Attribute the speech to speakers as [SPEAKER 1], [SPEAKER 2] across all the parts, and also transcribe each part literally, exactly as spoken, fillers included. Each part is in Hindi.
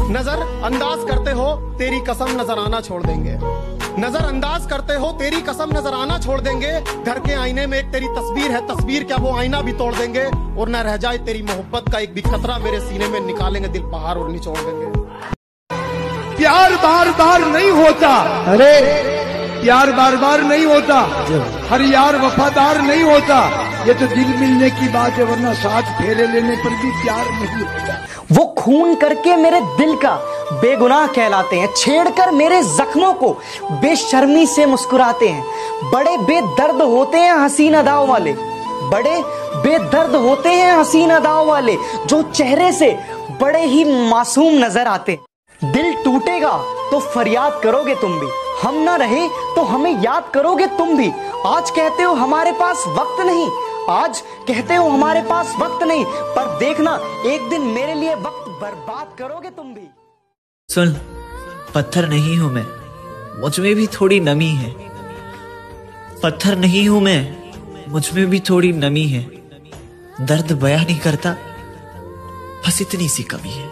[SPEAKER 1] नजर अंदाज करते हो तेरी कसम नजर आना छोड़ देंगे। नजर अंदाज करते हो तेरी कसम नजर आना छोड़ देंगे। घर के आईने में एक तेरी तस्वीर है, तस्वीर क्या वो आईना भी तोड़ देंगे। और न रह जाए तेरी मोहब्बत का एक भी खतरा मेरे सीने में, निकालेंगे दिल पहाड़ और निचोड़ देंगे।
[SPEAKER 2] प्यार बार बार नहीं होता, अरे प्यार बार बार नहीं होता, हर यार वफादार नहीं होता। ये तो दिल मिलने की बात है, वरना साथ फेरे लेने पर भी प्यार नहीं होता।
[SPEAKER 3] वो खून करके मेरे दिल का बेगुनाह कहलाते हैं, छेड़कर मेरे जख्मों को बेशर्मी से मुस्कुराते हैं। बड़े बेदर्द होते हैं हसीन अदाओं वाले, बड़े बेदर्द होते हैं हसीन अदाओं वाले, जो चेहरे से बड़े ही मासूम नजर आते। दिल टूटेगा तो फरियाद करोगे तुम भी, हम ना रहे तो हमें याद करोगे तुम भी। आज कहते हो हमारे पास वक्त नहीं, आज कहते हो हमारे पास वक्त नहीं, पर देखना एक दिन मेरे लिए वक्त बर्बाद करोगे तुम भी।
[SPEAKER 4] सुन, पत्थर नहीं हूं मैं, मुझ में भी थोड़ी नमी है। पत्थर नहीं हूं मैं, मुझ में भी थोड़ी नमी है। दर्द बयां नहीं करता, बस इतनी सी कमी है।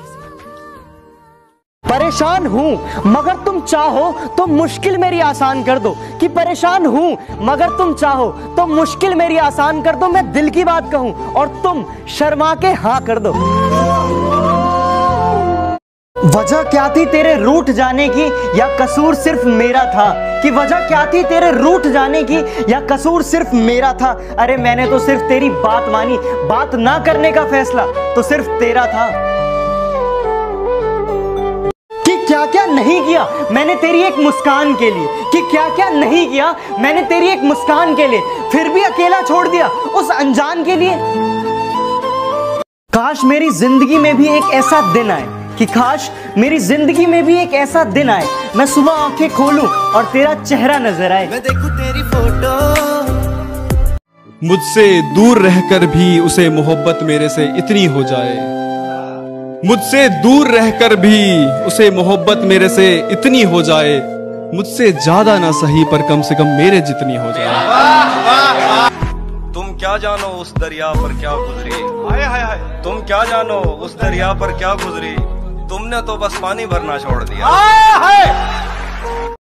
[SPEAKER 3] परेशान हूं मगर तुम चाहो तो मुश्किल मेरी आसान कर दो, कि परेशान हूं मगर तुम चाहो तो मुश्किल मेरी आसान कर दो। मैं दिल की बात कहूं और तुम शर्मा के हाँ कर दो। वजह क्या थी तेरे रूठ जाने की, या कसूर सिर्फ मेरा था? कि वजह क्या थी तेरे रूठ जाने की, या कसूर सिर्फ मेरा था? अरे मैंने तो सिर्फ तेरी बात मानी, बात ना करने का फैसला तो सिर्फ तेरा था। क्या क्या नहीं किया मैंने तेरी एक मुस्कान के लिए, कि क्या क्या नहीं किया मैंने तेरी एक मुस्कान के लिए, फिर भी अकेला छोड़ दिया उस अनजान के लिए। काश मेरी जिंदगी में भी एक ऐसा दिन आए, कि काश मेरी जिंदगी में भी एक ऐसा दिन आए, मैं सुबह आंखें खोलूं और तेरा चेहरा नजर आए। मैं देखूं तेरी फोटो।
[SPEAKER 5] मुझसे दूर रहकर भी उसे मोहब्बत मेरे से इतनी हो जाए, मुझसे दूर रहकर भी उसे मोहब्बत मेरे से इतनी हो जाए। मुझसे ज्यादा ना सही पर कम से कम मेरे जितनी हो जाए।
[SPEAKER 6] तुम क्या जानो उस दरिया पर क्या गुजरी, हाय हाय हाय। तुम क्या जानो उस दरिया पर क्या गुजरी, तुमने तो बस पानी भरना छोड़ दिया।